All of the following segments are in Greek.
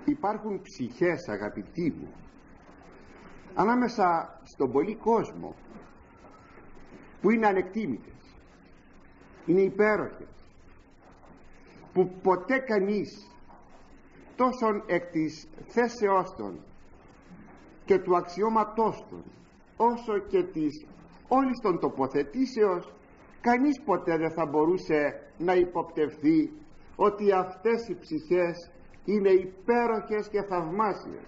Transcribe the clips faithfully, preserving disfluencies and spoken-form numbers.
Υπάρχουν ψυχές, αγαπητοί μου, ανάμεσα στον πολύ κόσμο, που είναι ανεκτήμητες, είναι υπέροχες, που ποτέ κανείς τόσον εκ της θέσεώς των και του αξιώματός των, όσο και της όλης των τοποθετήσεως, κανείς ποτέ δεν θα μπορούσε να υποπτευθεί ότι αυτές οι ψυχές είναι υπέροχες και θαυμάσιες.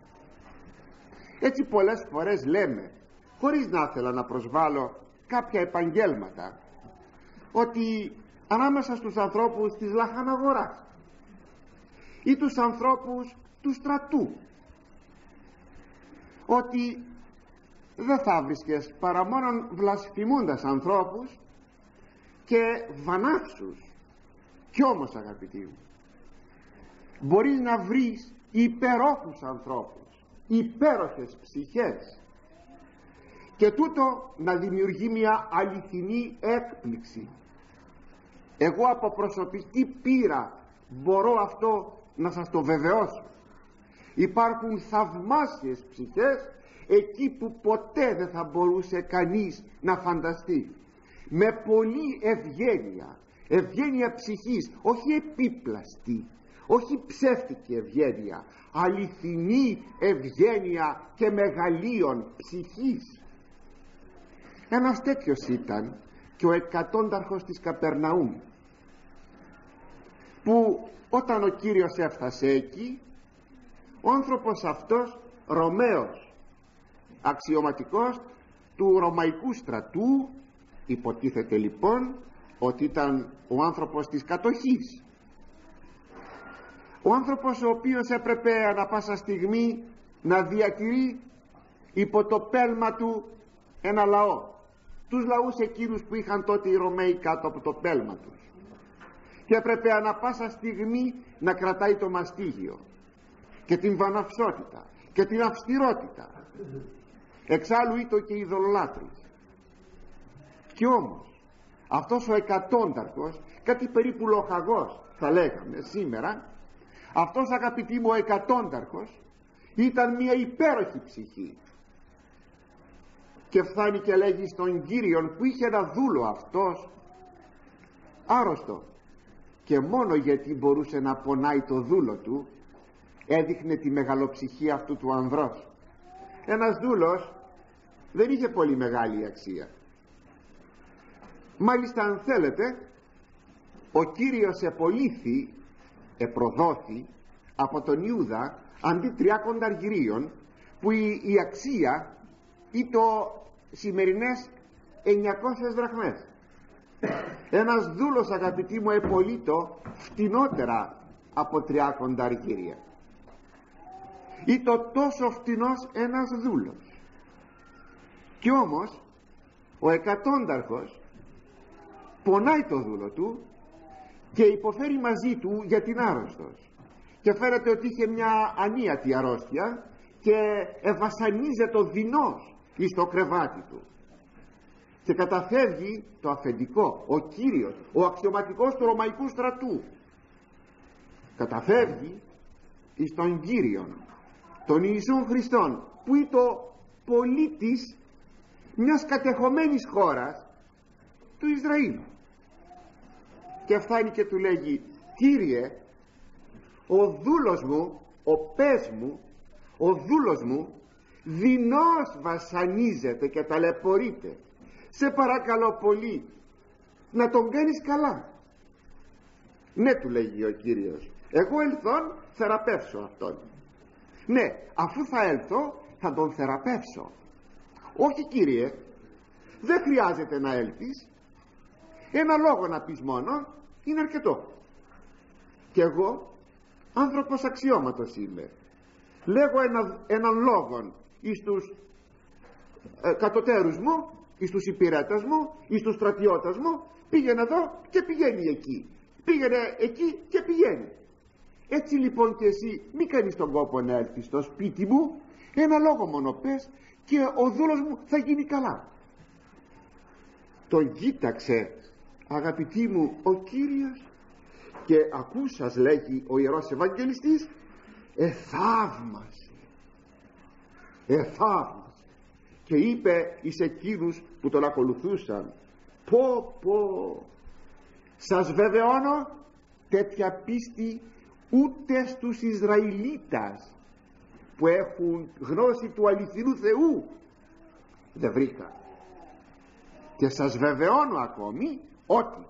Έτσι πολλές φορές λέμε, χωρίς να ήθελα να προσβάλλω κάποια επαγγέλματα, ότι ανάμεσα στους ανθρώπους της λαχαναγοράς ή τους ανθρώπους του στρατού, ότι δεν θα βρίσκες παρά μόνον βλασφημούντας ανθρώπους και βανάυσους. Κι όμως, αγαπητοί μου, μπορείς να βρεις υπερόχους ανθρώπους, υπέροχες ψυχές, και τούτο να δημιουργεί μια αληθινή έκπληξη. Εγώ από προσωπική πείρα μπορώ αυτό να σας το βεβαιώσω. Υπάρχουν θαυμάσιες ψυχές εκεί που ποτέ δεν θα μπορούσε κανείς να φανταστεί, με πολλή ευγένεια, ευγένεια ψυχής, όχι επίπλαστη, όχι ψεύτικη ευγένεια, αληθινή ευγένεια και μεγαλείων ψυχής. Ένας τέτοιος ήταν και ο εκατόνταρχος της Καπερναούμ, που όταν ο Κύριος έφτασε εκεί, ο άνθρωπος αυτός, Ρωμαίος, αξιωματικός του Ρωμαϊκού στρατού, υποτίθεται λοιπόν ότι ήταν ο άνθρωπος της κατοχής, ο άνθρωπος ο οποίος έπρεπε ανα πάσα στιγμή να διατηρεί υπό το πέλμα του ένα λαό, τους λαούς εκείνους που είχαν τότε οι Ρωμαίοι κάτω από το πέλμα τους, και έπρεπε ανα πάσα στιγμή να κρατάει το μαστίγιο και την βαναυσότητα και την αυστηρότητα. Εξάλλου ήτο και ειδωλολάτρης. Κι όμως αυτός ο εκατόνταρχος, κάτι περίπου λοχαγός θα λέγαμε σήμερα, αυτός, αγαπητοί μου, ο εκατόνταρχος ήταν μια υπέροχη ψυχή, και φτάνει και λέγει στον Κύριον που είχε ένα δούλο αυτός άρρωστο, και μόνο γιατί μπορούσε να πονάει το δούλο του έδειχνε τη μεγαλοψυχία αυτού του ανδρός. Ένας δούλος δεν είχε πολύ μεγάλη αξία. Μάλιστα, αν θέλετε, ο Κύριος επολύθη, επροδόθη από τον Ιούδα αντί τριάκοντα αργυρίων, που η, η αξία ή το σημερινές εννιακόσιες δραχμές. Ένας δούλος, αγαπητοί μου, επολύτω φτηνότερα από τριάκοντα αργύρια. Ή το τόσο φτηνός ένας δούλος. Κι όμως ο εκατόνταρχος πονάει το δούλο του και υποφέρει μαζί του για την άρρωστος, και φαίνεται ότι είχε μια ανίατη αρρώστια και ευασανίζεται ο δεινός εις το κρεβάτι του, και καταφεύγει το αφεντικό, ο Κύριος, ο αξιωματικός του Ρωμαϊκού στρατού, καταφεύγει εις τον Κύριον, τον Ιησούν Χριστόν, που είναι το πολίτης μιας κατεχομένης χώρας του Ισραήλ, και φτάνει και του λέγει, Κύριε, ο δούλος μου, ο πες μου, ο δούλος μου δεινός βασανίζεται και ταλαιπωρείται, σε παρακαλώ πολύ να τον κάνεις καλά. Ναι, του λέγει ο Κύριος, εγώ ελθόν θεραπεύσω αυτόν. Ναι, αφού θα έλθω θα τον θεραπεύσω. Όχι, Κύριε, δεν χρειάζεται να έλθεις, ένα λόγο να πεις μόνο είναι αρκετό. Και εγώ άνθρωπος αξιώματος είμαι, λέγω ένα, έναν λόγον εις τους ε, κατωτέρους μου, εις τους υπηρέτες μου, εις τους στρατιώτες μου, πήγαινε εδώ και πηγαίνει εκεί, πήγαινε εκεί και πηγαίνει. Έτσι λοιπόν και εσύ μη κάνεις τον κόπο να έλθεις στο σπίτι μου, ένα λόγο μόνο πες και ο δούλος μου θα γίνει καλά. Τον κοίταξε, αγαπητοί μου, ο Κύριος, και ακούσας, λέγει ο Ιερός Ευαγγελιστής, εθαύμασε, εθαύμασε και είπε εις εκείνους που τον ακολουθούσαν, πω πω, σας βεβαιώνω, τέτοια πίστη ούτε στους Ισραηλίτας που έχουν γνώση του αληθινού Θεού δεν βρήκα. Και σας βεβαιώνω ακόμη ότι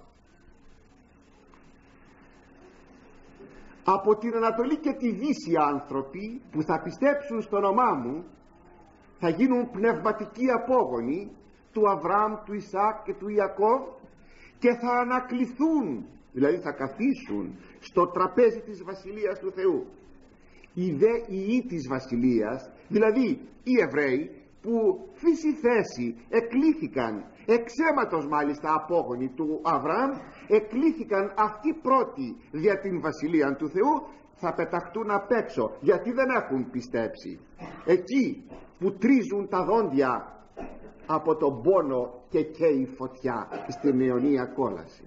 από την Ανατολή και τη Δύση άνθρωποι που θα πιστέψουν στο όνομά μου θα γίνουν πνευματικοί απόγονοι του Αβραάμ, του Ισαάκ και του Ιακώβ και θα ανακληθούν, δηλαδή θα καθίσουν στο τραπέζι της Βασιλείας του Θεού. Οι δε ιοί της Βασιλείας, δηλαδή οι Εβραίοι που φύση θέση εκλήθηκαν, εξαίματος μάλιστα απόγονοι του Αβραάμ, εκλήθηκαν αυτοί πρώτοι για την Βασιλεία του Θεού, θα πεταχτούν απ' έξω γιατί δεν έχουν πιστέψει. Εκεί που τρίζουν τα δόντια από τον πόνο και καίει φωτιά στην αιωνία κόλαση.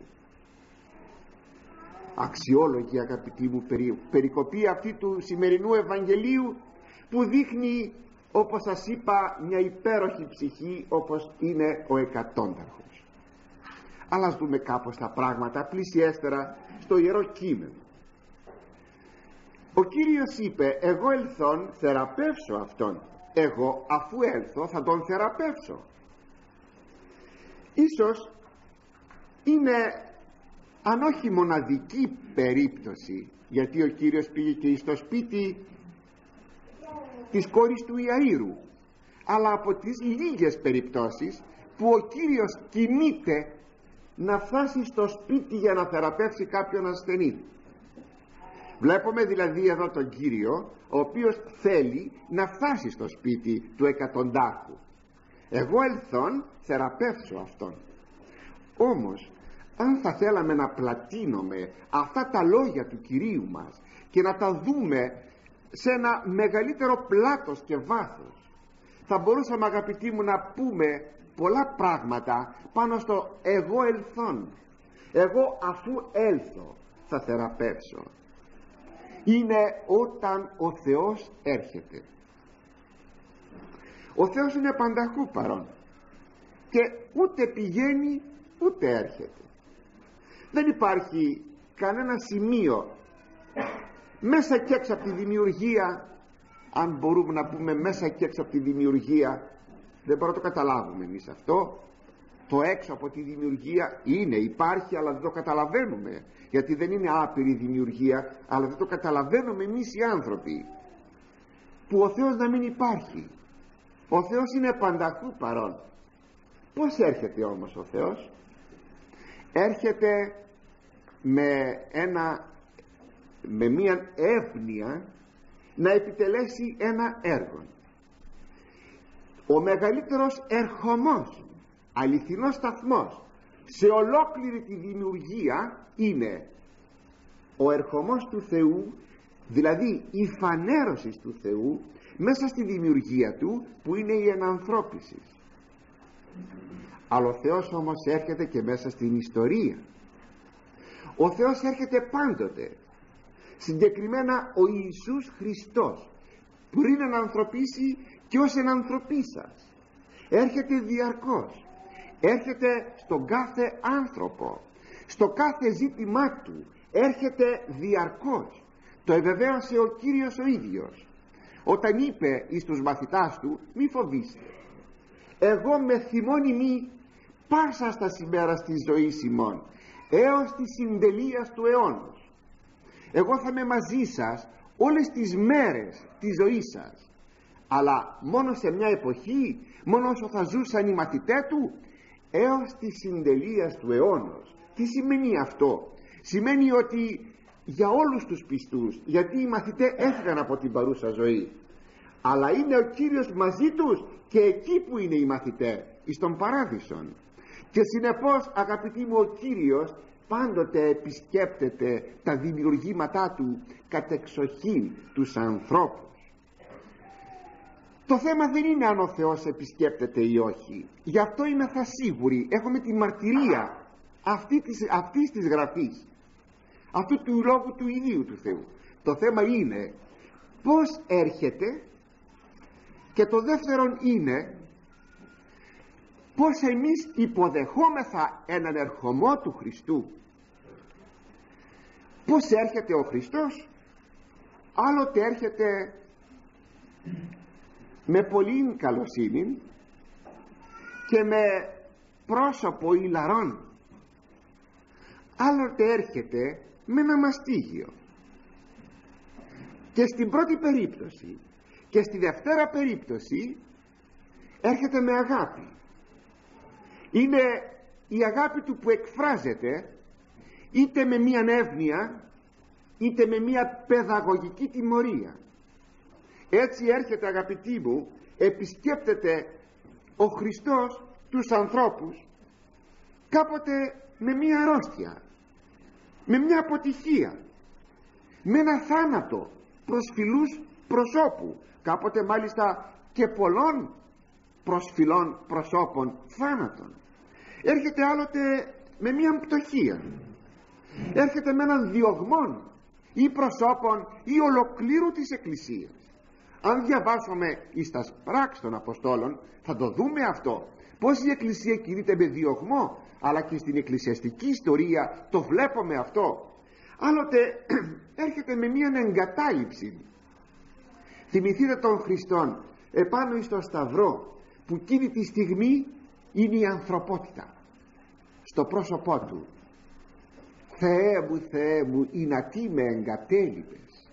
Αξιόλογη, αγαπητοί μου, περι, περικοπή αυτή του σημερινού Ευαγγελίου που δείχνει, όπως σας είπα, μια υπέροχη ψυχή όπως είναι ο εκατόνταρχος. Αλλά ας δούμε κάπως τα πράγματα πλησιέστερα στο Ιερό Κείμενο. Ο Κύριος είπε, εγώ ελθόν θεραπεύσω αυτόν, εγώ αφού έλθω θα τον θεραπεύσω. Ίσως είναι, αν όχι μοναδική περίπτωση, γιατί ο Κύριος πήγε και στο σπίτι της κόρης του Ιαΐρου, αλλά από τις λίγες περιπτώσεις που ο Κύριος κινείται να φτάσει στο σπίτι για να θεραπεύσει κάποιον ασθενή. Βλέπουμε δηλαδή εδώ τον Κύριο, ο οποίος θέλει να φτάσει στο σπίτι του εκατοντάρχου. Εγώ ελθόν θεραπεύσω αυτόν. Όμως αν θα θέλαμε να πλατείνουμε αυτά τα λόγια του Κυρίου μας και να τα δούμε σε ένα μεγαλύτερο πλάτος και βάθος, θα μπορούσαμε, αγαπητοί μου, να πούμε πολλά πράγματα πάνω στο εγώ ελθόν. Εγώ αφού έλθω θα θεραπεύσω. Είναι όταν ο Θεός έρχεται. Ο Θεός είναι πανταχού παρόν και ούτε πηγαίνει ούτε έρχεται. Δεν υπάρχει κανένα σημείο μέσα και έξω από τη δημιουργία, αν μπορούμε να πούμε μέσα και έξω από τη δημιουργία, δεν μπορούμε να το καταλάβουμε εμείς αυτό. Το έξω από τη δημιουργία είναι, υπάρχει, αλλά δεν το καταλαβαίνουμε, γιατί δεν είναι άπειρη δημιουργία, αλλά δεν το καταλαβαίνουμε εμείς οι άνθρωποι, που ο Θεός να μην υπάρχει. Ο Θεός είναι πανταχού παρόν. Πώς έρχεται όμως ο Θεός? Έρχεται με ένα με μία εύνοια να επιτελέσει ένα έργο. Ο μεγαλύτερος ερχομός, αληθινός σταθμός σε ολόκληρη τη δημιουργία είναι ο ερχομός του Θεού, δηλαδή η φανέρωση του Θεού μέσα στη δημιουργία του, που είναι η ενανθρώπιση. Αλλά ο Θεός όμως έρχεται και μέσα στην ιστορία. Ο Θεός έρχεται πάντοτε. Συγκεκριμένα ο Ιησούς Χριστός, πριν ενανθρωπίσει και ως ενανθρωπίσας, έρχεται διαρκώς. Έρχεται στον κάθε άνθρωπο, στο κάθε ζήτημά του, έρχεται διαρκώς. Το ευεβαίωσε ο Κύριος ο ίδιος όταν είπε εις τους μαθητάς του, μη φοβήστε, εγώ με θυμώνει πάσα στα ημέρα της ζωής ημών έως της συντελείας του αιώνος. Εγώ θα είμαι μαζί σας όλες τις μέρες της ζωής σας. Αλλά μόνο σε μια εποχή, μόνο όσο θα ζούσαν οι μαθητές του, έως της συντελείας του αιώνος. Τι σημαίνει αυτό? Σημαίνει ότι για όλους τους πιστούς, γιατί οι μαθητές έφυγαν από την παρούσα ζωή, αλλά είναι ο Κύριος μαζί τους και εκεί που είναι οι μαθητές, εις τον παράδεισον. Και συνεπώς, αγαπητοί μου, ο Κύριος πάντοτε επισκέπτεται τα δημιουργήματά του κατεξοχήν τους ανθρώπους. Το θέμα δεν είναι αν ο Θεός επισκέπτεται ή όχι. Γι' αυτό είμαστε σίγουροι, έχουμε τη μαρτυρία αυτή της, αυτής της γραφής, αυτού του λόγου του ιδίου του Θεού. Το θέμα είναι πως έρχεται, και το δεύτερον είναι πως εμείς υποδεχόμεθα έναν ερχομό του Χριστού. Πως έρχεται ο Χριστός? Άλλοτε έρχεται με πολύ καλοσύνη και με πρόσωπο ηλαρών, άλλοτε έρχεται με ένα μαστίγιο. Και στην πρώτη περίπτωση και στη δευτέρα περίπτωση έρχεται με αγάπη. Είναι η αγάπη του που εκφράζεται είτε με μία εύνοια είτε με μία παιδαγωγική τιμωρία. Έτσι έρχεται, αγαπητοί μου, επισκέπτεται ο Χριστός τους ανθρώπους κάποτε με μία αρρώστια, με μία αποτυχία, με ένα θάνατο προσφυλούς προσώπου, κάποτε μάλιστα και πολλών προσφυλών προσώπων θάνατον. Έρχεται άλλοτε με μία πτωχία, έρχεται με έναν διωγμόν ή προσώπων ή ολοκλήρου της Εκκλησίας. Αν διαβάσουμε εις τας πράξεις των Αποστόλων θα το δούμε αυτό, πως η Εκκλησία κινείται με διωγμό, αλλά και στην εκκλησιαστική ιστορία το βλέπουμε αυτό. Άλλοτε έρχεται με μία εγκατάλειψη. Θυμηθείτε τον Χριστόν επάνω εις το Σταυρό, που εκείνη τη στιγμή είναι η ανθρωπότητα στο πρόσωπό του. Θεέ μου, Θεέ μου, είναι τι με εγκατέλειπες.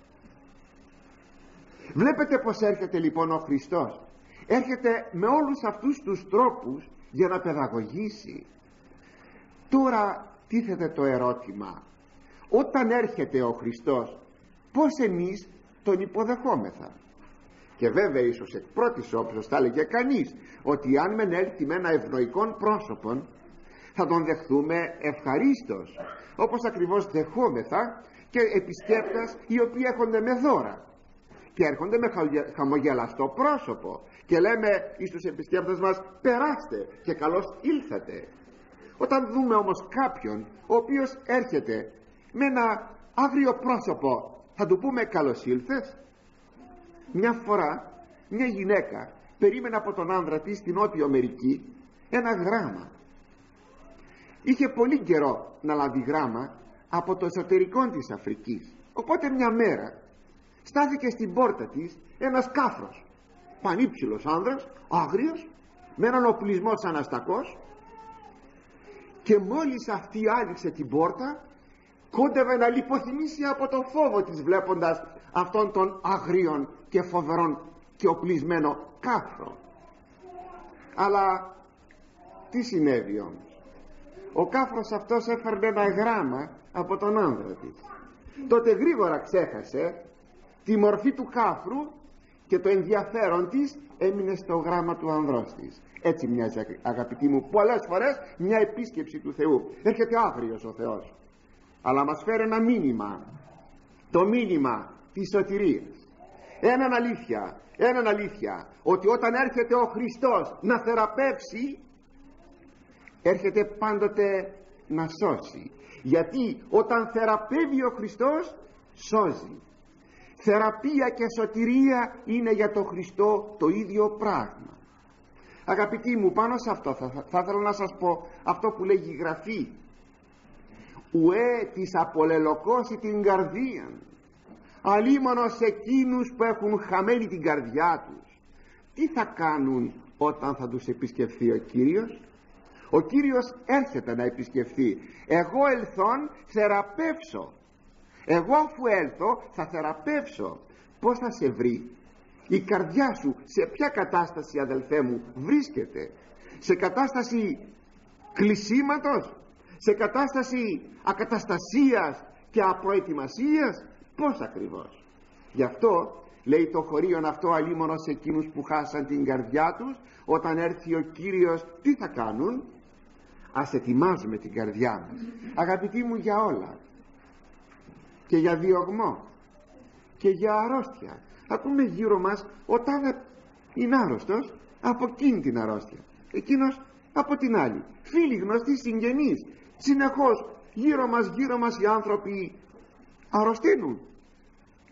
Βλέπετε πως έρχεται λοιπόν ο Χριστός. Έρχεται με όλους αυτούς τους τρόπους για να παιδαγωγήσει. Τώρα τίθεται το ερώτημα, όταν έρχεται ο Χριστός, πως εμείς τον υποδεχόμεθα? Και βέβαια ίσως εκ πρώτης όψεως θα έλεγε κανείς ότι αν μεν έλθει με ένα ευνοϊκόν πρόσωπον θα τον δεχθούμε ευχαρίστως, όπως ακριβώς δεχόμεθα και επισκέπτες οι οποίοι έρχονται με δώρα και έρχονται με χαμογελαστό πρόσωπο και λέμε εις τους επισκέπτες μας περάστε και καλώς ήλθατε. Όταν δούμε όμως κάποιον ο οποίος έρχεται με ένα άγριο πρόσωπο, θα του πούμε καλώς ήλθες? Μια φορά μια γυναίκα περίμενε από τον άνδρα της στην Νότιο Αμερική ένα γράμμα. Είχε πολύ καιρό να λάβει γράμμα από το εσωτερικό της Αφρικής. Οπότε μια μέρα στάθηκε στην πόρτα της ένας κάφρος, πανύψηλος άνδρας, άγριος, με έναν οπλισμό σαν αστακός, και μόλις αυτή άνοιξε την πόρτα κόντευε να λιποθυμήσει από το φόβο της βλέποντας αυτόν τον αγρίον και φοβερόν και οπλισμένο κάφρο. Αλλά τι συνέβη όμως? Ο κάφρος αυτός έφερνε ένα γράμμα από τον άνδρα της. Τότε γρήγορα ξέχασε τη μορφή του κάφρου και το ενδιαφέρον της έμεινε στο γράμμα του ανδρός της. Έτσι μοιάζει, αγαπητοί μου, πολλές φορές μια επίσκεψη του Θεού. Έρχεται άγριος ο Θεός, αλλά μας φέρει ένα μήνυμα, το μήνυμα της σωτηρίας. Έναν αλήθεια, έναν αλήθεια, ότι όταν έρχεται ο Χριστός να θεραπεύσει, έρχεται πάντοτε να σώσει. Γιατί όταν θεραπεύει ο Χριστός, σώζει. Θεραπεία και σωτηρία είναι για τον Χριστό το ίδιο πράγμα. Αγαπητοί μου, πάνω σε αυτό θα, θα ήθελα να σας πω αυτό που λέγει η Γραφή: ουέ της απολελοκώσει την καρδία, αλίμονος εκείνους που έχουν χαμένη την καρδιά τους. Τι θα κάνουν όταν θα τους επισκεφθεί ο Κύριος? Ο Κύριος έρχεται να επισκεφθεί. Εγώ ελθόν θεραπεύσω. Εγώ αφού έλθω θα θεραπεύσω. Πώς θα σε βρει? Η καρδιά σου σε ποια κατάσταση, αδελφέ μου, βρίσκεται? Σε κατάσταση κλεισίματος? Σε κατάσταση ακαταστασίας και απροετοιμασίας? Πώς ακριβώς? Γι' αυτό λέει το χωρίον αυτό, αλίμονος εκείνους που χάσαν την καρδιά τους. Όταν έρθει ο Κύριος, τι θα κάνουν? Ας ετοιμάζουμε την καρδιά μας, αγαπητοί μου, για όλα, και για διωγμό και για αρρώστια. Ακούμε γύρω μας ο τάδε είναι άρρωστος από εκείνη την αρρώστια, εκείνος από την άλλη, φίλοι, γνωστοί, συγγενείς. Συνεχώς γύρω μας, γύρω μας οι άνθρωποι αρρωσταίνουν.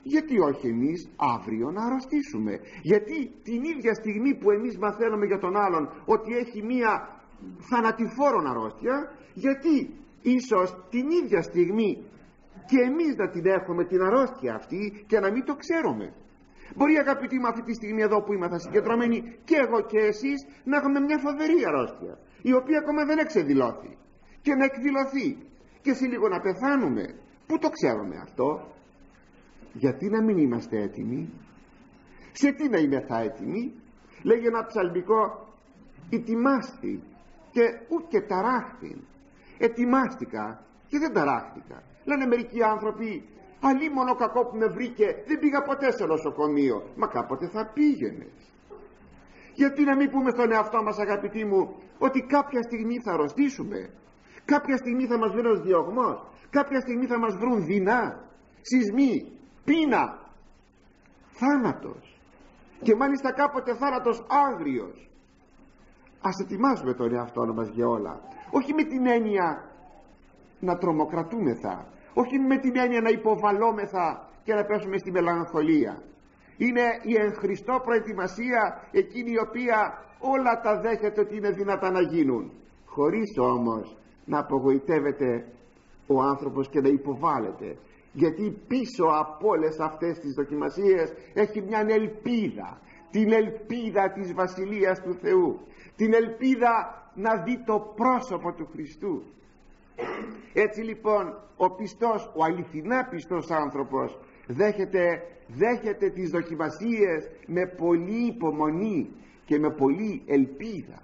γιατί όχι εμείς αύριο να αρρωστήσουμε? Γιατί την ίδια στιγμή που εμείς μαθαίνουμε για τον άλλον ότι έχει μία θανατηφόρον αρρώστια, γιατί ίσως την ίδια στιγμή και εμείς να την έχουμε την αρρώστια αυτή και να μην το ξέρουμε? Μπορεί, αγαπητοί μου, αυτή τη στιγμή εδώ που είμαστε συγκεντρωμένοι, και εγώ και εσείς, να έχουμε μια φοβερή αρρώστια, η οποία ακόμα δεν εξεδηλώθη, και να εκδηλωθεί και σε λίγο να πεθάνουμε. Πού το ξέρουμε αυτό? Γιατί να μην είμαστε έτοιμοι? Σε τι να είμαι θα έτοιμοι? Λέγει ένα ψαλμικό, ετοιμάστη και ου και ταράχθη. Ετοιμάστηκα και δεν ταράχθηκα. Λένε μερικοί άνθρωποι, αλίμονο κακό που με βρήκε, δεν πήγα ποτέ σε νοσοκομείο. Μα κάποτε θα πήγαινες. Γιατί να μην πούμε στον εαυτό μας, αγαπητοί μου, ότι κάποια στιγμή θα αρρωστήσουμε, κάποια στιγμή θα μας βρει ένας διωγμός, κάποια στιγμή θα μας βρουν δεινά, σεισμοί, πείνα, θάνατος, και μάλιστα κάποτε θάνατος άγριος. Ας ετοιμάσουμε τον εαυτό μας για όλα, όχι με την έννοια να τρομοκρατούμεθα, όχι με την έννοια να υποβαλόμεθα και να πέσουμε στη μελαγχολία. Είναι η εν Χριστώ προετοιμασία, εκείνη η οποία όλα τα δέχεται ότι είναι δυνατά να γίνουν, χωρίς όμως να απογοητεύεται ο άνθρωπος και να υποβάλλεται, γιατί πίσω από όλες αυτές τις δοκιμασίες έχει μια ελπίδα, την ελπίδα της Βασιλείας του Θεού, την ελπίδα να δει το πρόσωπο του Χριστού. Έτσι λοιπόν ο πιστός, ο αληθινά πιστός άνθρωπος δέχεται, δέχεται τις δοκιμασίες με πολλή υπομονή και με πολλή ελπίδα.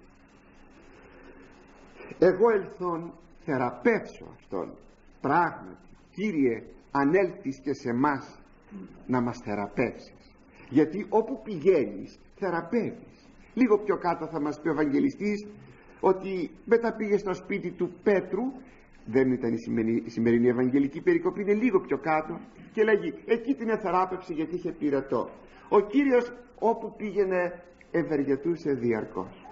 Εγώ ελθόν θεραπεύσω αυτόν. Πράγματι, Κύριε, αν έλθεις και σε μας να μας θεραπεύσεις, γιατί όπου πηγαίνεις θεραπεύεις. Λίγο πιο κάτω θα μας πει ο Ευαγγελιστής ότι μετά πήγε στο σπίτι του Πέτρου, δεν ήταν η σημερινή, η σημερινή Ευαγγελική περικοπή, είναι λίγο πιο κάτω, και λέγει εκεί την εθεράπευσε γιατί είχε πυρετό. Ο Κύριος όπου πήγαινε ευεργετούσε διαρκώς.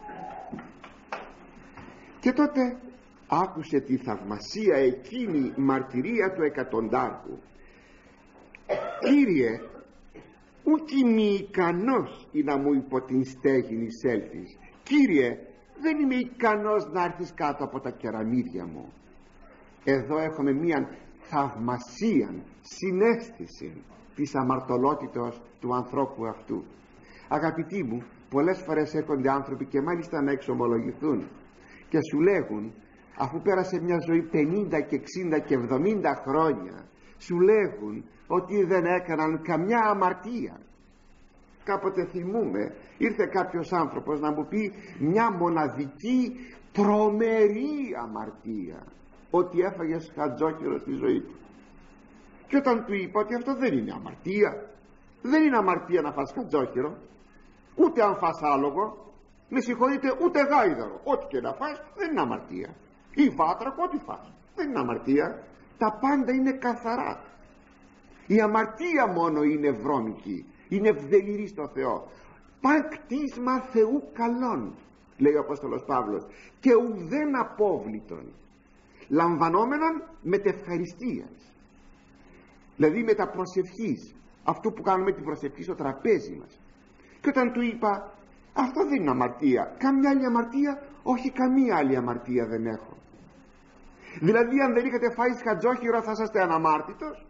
Και τότε άκουσε τη θαυμασία εκείνη μαρτυρία του εκατοντάρχου. Κύριε, ουκ είμαι ικανός ή να μου υπό την στέγη εισέλθεις. Κύριε, δεν είμαι ικανός να έρθεις κάτω από τα κεραμίδια μου. Εδώ έχουμε μία θαυμασία, συναίσθηση της αμαρτωλότητος του ανθρώπου αυτού. Αγαπητοί μου, πολλές φορές έρχονται άνθρωποι και μάλιστα να εξομολογηθούν και σου λέγουν, αφού πέρασε μια ζωή πενήντα και εξήντα και εβδομήντα χρόνια, σου λέγουν ότι δεν έκαναν καμιά αμαρτία. Κάποτε θυμούμε, ήρθε κάποιος άνθρωπος να μου πει μια μοναδική τρομερή αμαρτία, ότι έφαγε χατζόχυρο στη ζωή του. Και όταν του είπα ότι αυτό δεν είναι αμαρτία, δεν είναι αμαρτία να φας χατζόχυρο, ούτε αν φας άλογο, με συγχωρείτε, ούτε γάιδαρο, ό,τι και να φας δεν είναι αμαρτία, ή βάτρακο, ό,τι φας δεν είναι αμαρτία. Τα πάντα είναι καθαρά. Η αμαρτία μόνο είναι βρώμικη, είναι ευδελιρή στο Θεό. Παν κτίσμα Θεού καλών, λέει ο Απόστολος Παύλος, και ουδέν απόβλητον, λαμβανόμενον μετευχαριστίας, δηλαδή με τα προσευχής, αυτό που κάνουμε την προσευχή στο τραπέζι μας. Και όταν του είπα, αυτό δεν είναι αμαρτία, καμιά άλλη αμαρτία? Όχι, καμία άλλη αμαρτία δεν έχω. Δηλαδή αν δεν είχατε φάει χατζόχυρο θα είσαστε αναμάρτητος?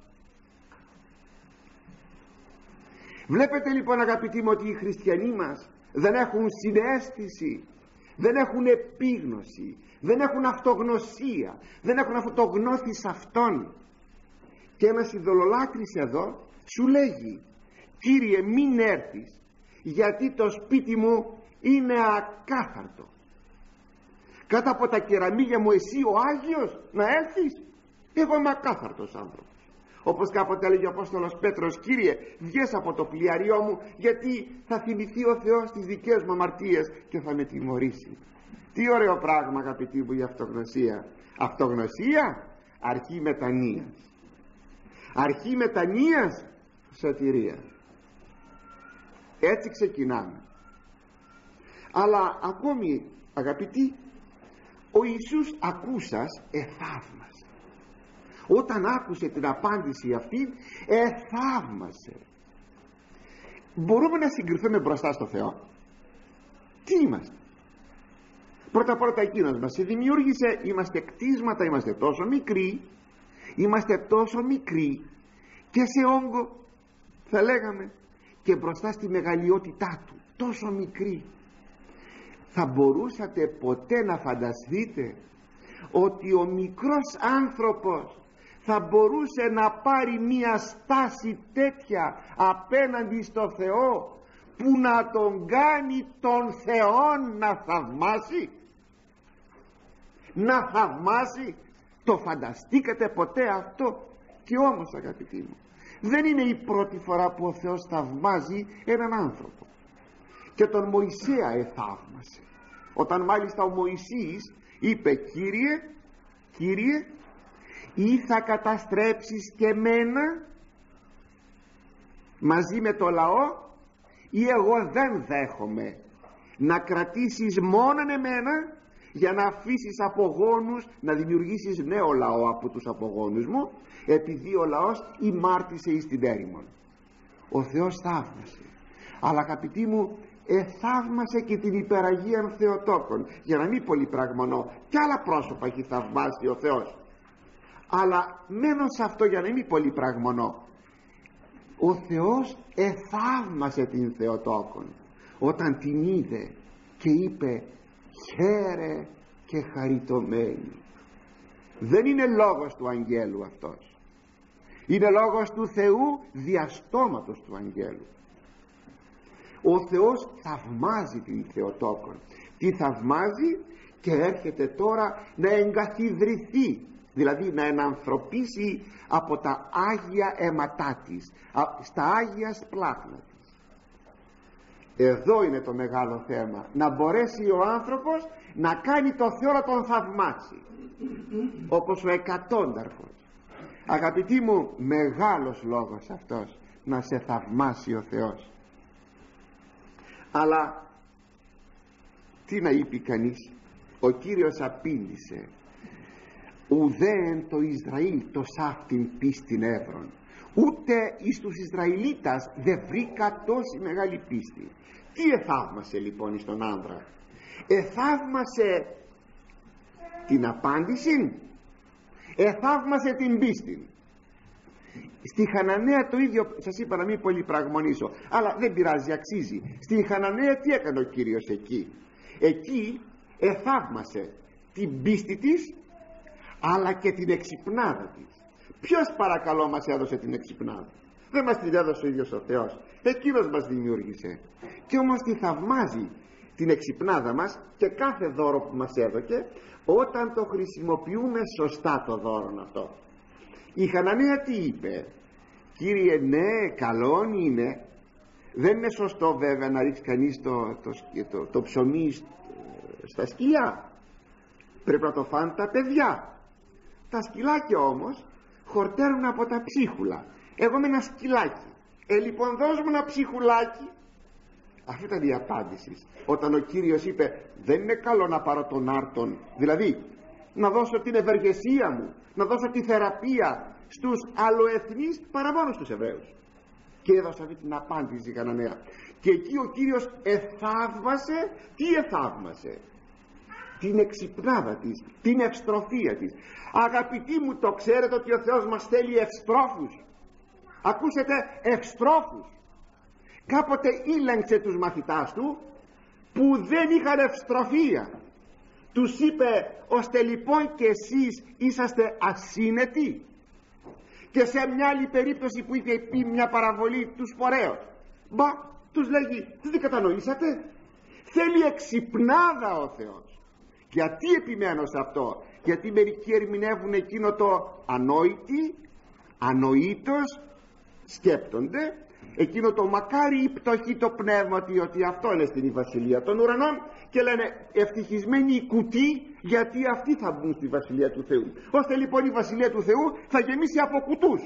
Βλέπετε λοιπόν, αγαπητοί μου, ότι οι χριστιανοί μας δεν έχουν συναίσθηση, δεν έχουν επίγνωση, δεν έχουν αυτογνωσία, δεν έχουν αυτό το γνώθις αυτόν. Και ένας ειδωλολάτρης εδώ σου λέγει, Κύριε, μην έρθεις, γιατί το σπίτι μου είναι ακάθαρτο. Κάτω από τα κεραμίδια μου εσύ ο Άγιος να έρθεις? Εγώ είμαι ακάθαρτος άνθρωπος. Όπως κάποτε έλεγε ο Απόστολος Πέτρος, Κύριε, βγες από το πλοιαριό μου, γιατί θα θυμηθεί ο Θεός τις δικές μου αμαρτίες και θα με τιμωρήσει. Τι ωραίο πράγμα, αγαπητοί μου, η αυτογνωσία. Αυτογνωσία, αρχή μετανοίας. Αρχή μετανοίας, σωτηρία. Έτσι ξεκινάμε. Αλλά ακόμη, αγαπητοί, ο Ιησούς ακούσας εθαύμασε. Όταν άκουσε την απάντηση αυτή, εθαύμασε. Μπορούμε να συγκριθούμε μπροστά στο Θεό? Τι είμαστε? Πρώτα πρώτα εκείνος μας δημιούργησε. Είμαστε κτίσματα, είμαστε τόσο μικροί, είμαστε τόσο μικροί και σε όγκο θα λέγαμε, και μπροστά στη μεγαλειότητά του, τόσο μικροί. Θα μπορούσατε ποτέ να φανταστείτε ότι ο μικρός άνθρωπος θα μπορούσε να πάρει μία στάση τέτοια απέναντι στο Θεό, που να τον κάνει τον Θεόν να θαυμάσει? Να θαυμάσει? Το φανταστήκατε ποτέ αυτό? Και όμως, αγαπητοί μου, δεν είναι η πρώτη φορά που ο Θεός θαυμάζει έναν άνθρωπο. Και τον Μωυσέα εθαύμασε, όταν μάλιστα ο Μωυσής είπε, Κύριε, Κύριε, ή θα καταστρέψεις και μένα μαζί με το λαό, ή εγώ δεν δέχομαι να κρατήσεις μόνον εμένα για να αφήσεις απογόνους, να δημιουργήσεις νέο λαό από τους απογόνους μου, επειδή ο λαός ημάρτησε εις την έρημον. Ο Θεός θαύμασε, αλλά αγαπητοί μου, εθαύμασε και την υπεραγίαν Θεοτόκον. Για να μην πολυπραγμονώ, κι άλλα πρόσωπα έχει θαυμάσει ο Θεός, αλλά μένω σε αυτό για να μην πολυπραγμονώ. Ο Θεός εθαύμασε την Θεοτόκον όταν την είδε και είπε, χαίρε και χαριτωμένη. Δεν είναι λόγος του αγγέλου αυτός, είναι λόγος του Θεού διαστόματος του αγγέλου. Ο Θεός θαυμάζει την Θεοτόκον. Τι θαυμάζει? Και έρχεται τώρα να εγκαθιδρυθεί, δηλαδή να ενανθρωπίσει από τα άγια αίματά της, στα άγια σπλάχνα της. Εδώ είναι το μεγάλο θέμα, να μπορέσει ο άνθρωπος να κάνει το Θεό να τον θαυμάσει, όπως ο εκατόνταρχος. Αγαπητοί μου, μεγάλος λόγος αυτός, να σε θαυμάσει ο Θεός. Αλλά τι να είπε κανείς? Ο Κύριος απείλησε, ουδέν το Ισραήλ το σάφτην πίστην εύρων. Ούτε εις τους Ισραηλίτας δεν βρήκα τόση μεγάλη πίστη. Τι εθαύμασε λοιπόν εις τον άντρα? Εθαύμασε την απάντηση, εθαύμασε την πίστη. Στη Χαναναία το ίδιο, σας είπα να μην πολυπραγμονήσω, αλλά δεν πειράζει, αξίζει. Στη Χαναναία τι έκανε ο Κύριος εκεί? Εκεί εθαύμασε την πίστη της, αλλά και την εξυπνάδα της. Ποιος παρακαλώ μας έδωσε την εξυπνάδα? Δεν μας την έδωσε ο ίδιος ο Θεός, εκείνος μας δημιούργησε. Και όμως τη θαυμάζει την εξυπνάδα μας και κάθε δώρο που μας έδωκε, όταν το χρησιμοποιούμε σωστά το δώρο αυτό. Η Χαναναία τι είπε? Κύριε, ναι, καλόν είναι, δεν είναι σωστό βέβαια να ρίξει κανείς το, το, το, το ψωμί στα σκυλιά, πρέπει να το φάνε τα παιδιά. Τα σκυλάκια όμως χορταίνουν από τα ψίχουλα. Εγώ είμαι ένα σκυλάκι, ε λοιπόν δώσ' μου ένα ψιχουλάκι. Αυτή ήταν η απάντηση όταν ο Κύριος είπε, δεν είναι καλό να πάρω τον άρτον, δηλαδή να δώσω την ευεργεσία μου, να δώσω τη θεραπεία στους αλλοεθνείς παρά μόνο στους Εβραίους. Και έδωσε αυτή την απάντηση η Χαναναία. Και εκεί ο Κύριος εθαύμασε. Τι εθαύμασε? Την εξυπνάδα της, την ευστροφία της. Αγαπητοί μου, το ξέρετε ότι ο Θεός μας θέλει ευστρόφους? Ακούσετε, ευστρόφους. Κάποτε ήλεγξε τους μαθητάς του που δεν είχαν ευστροφία. Τους είπε, ώστε λοιπόν και εσείς είσαστε ασύνετοι? Και σε μια άλλη περίπτωση που είχε πει μια παραβολή του σπορέως, μπα, τους λέγει, δεν κατανοήσατε? Θέλει εξυπνάδα ο Θεός. Γιατί επιμένω σε αυτό? Γιατί μερικοί ερμηνεύουν εκείνο το ανόητη, ανοήτως σκέπτονται, εκείνο το μακάρι η πτωχή το πνεύματι, ότι αυτό είναι στην βασιλεία των ουρανών, και λένε ευτυχισμένοι οι κουτοί, γιατί αυτοί θα μπουν στη βασιλεία του Θεού. Ώστε λοιπόν η βασιλεία του Θεού θα γεμίσει από κουτούς.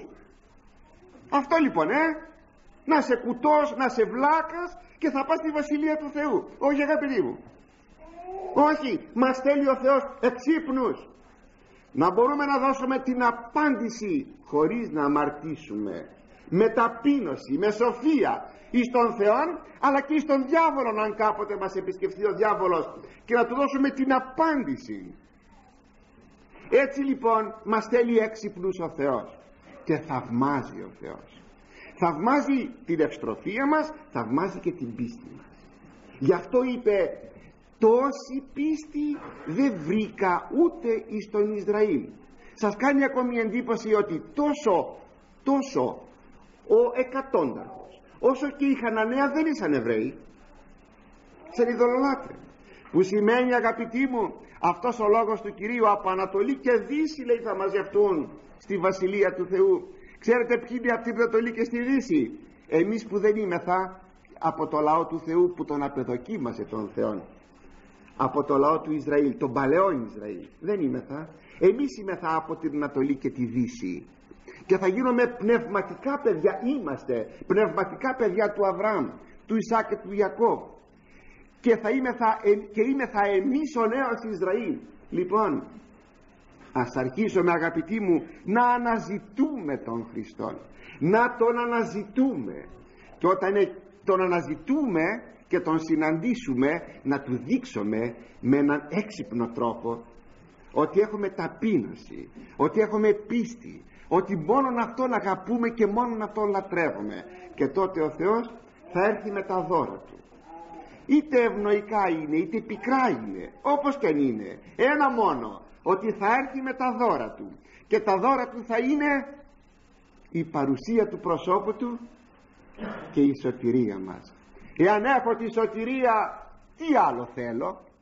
Αυτό λοιπόν, ε να σε κουτός, να σε βλάκας και θα πας στη βασιλεία του Θεού. Όχι αγαπητοί μου, όχι, μας θέλει ο Θεός εξύπνους. να μπορούμε να δώσουμε την απάντηση χωρίς να αμαρτήσουμε, με ταπείνωση, με σοφία εις τον Θεόν, αλλά και εις τον διάβολο, αν κάποτε μας επισκεφθεί ο διάβολος, και να του δώσουμε την απάντηση. Έτσι λοιπόν μας θέλει έξυπνους ο Θεός, και θαυμάζει ο Θεός. Θαυμάζει την ευστροφία μας, θαυμάζει και την πίστη μας. Γι' αυτό είπε, τόση πίστη δεν βρήκα ούτε εις τον Ισραήλ. Σας κάνει ακόμη εντύπωση ότι τόσο, τόσο ο εκατόνταρχος, όσο και η Χαναναία δεν ήσαν Εβραίοι, σαν ειδωλολάτρες, που σημαίνει, αγαπητοί μου, αυτός ο λόγος του Κυρίου, από Ανατολή και Δύση, λέει, θα μαζευτούν στη Βασιλεία του Θεού. Ξέρετε ποιοι είναι από την Ανατολή και στη Δύση? Εμείς που δεν είμεθα από το λαό του Θεού, που τον απεδοκίμασε τον Θεόν, από το λαό του Ισραήλ, τον παλαιόν Ισραήλ, δεν είμεθα. Εμείς είμεθα από την Ανατολή και τη Δύση, και θα γίνουμε πνευματικά παιδιά. Είμαστε πνευματικά παιδιά του Αβραάμ, του Ισάκ και του Ιακώβ, και θα είμεθα, και είμεθα εμείς ο νέος Ισραήλ. Λοιπόν, ας αρχίσουμε, αγαπητοί μου, να αναζητούμε τον Χριστόν, να τον αναζητούμε, και όταν τον αναζητούμε και τον συναντήσουμε, να του δείξουμε με έναν έξυπνο τρόπο ότι έχουμε ταπείνωση, ότι έχουμε πίστη, ότι μόνον αυτόν αγαπούμε και μόνον αυτόν λατρεύουμε, και τότε ο Θεός θα έρθει με τα δώρα του. Είτε ευνοϊκά είναι, είτε πικρά είναι, όπως και αν είναι, ένα μόνο, ότι θα έρθει με τα δώρα του, και τα δώρα του θα είναι η παρουσία του προσώπου του και η σωτηρία μας. Εάν έχω τη σωτηρία, τι άλλο θέλω?